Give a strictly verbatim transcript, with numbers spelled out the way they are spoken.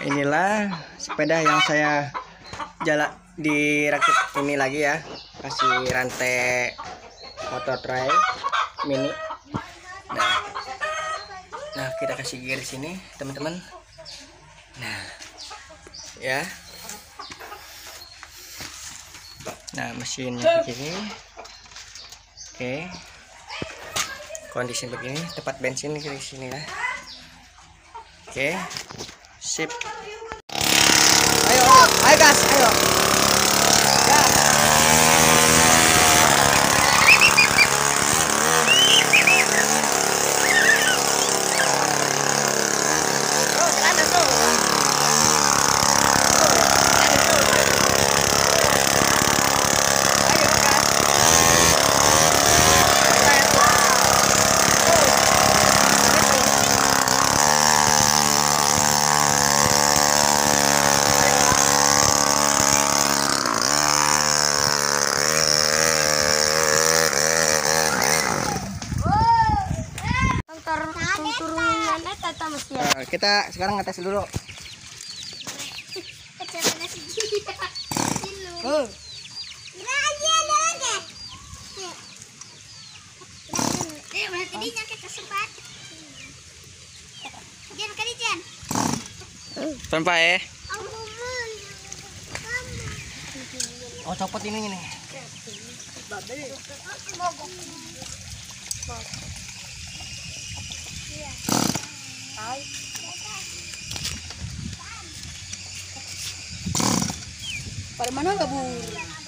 inilah sepeda yang saya jalan dirakit ini lagi ya, kasih rantai motor trail mini. Nah, nah kita kasih gear di sini teman-teman. Nah, ya. Nah, mesinnya begini. Oke. Kondisi begini, tempat bensin di sini ya. Oke. Sip. Ayo, ayo, ayo gas, ayo. Ya. Nah, kita sekarang ngetes dulu. Oh. Tanpa eh. Oh, copot ini nih. Pada mana gabung?